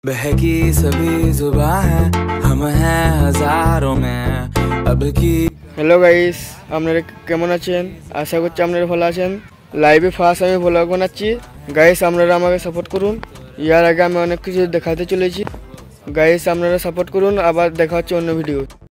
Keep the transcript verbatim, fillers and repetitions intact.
बहकी सभी जुबां है, हम हैं हजारों में अब की। हेलो गाइस, আপনারা কেমন আছেন? আশা করছি আপনারা ভালো আছেন। লাইভে ফার্স্ট আমি ব্লগ বানাচ্ছি গাইস, আপনারা আমাকে সাপোর্ট করুন। ইয়ার আগে আমি অনেক কিছু দেখাতে চলেছি গাইস, আপনারা সাপোর্ট করুন। আবার দেখা হচ্ছে অন্য ভিডিও।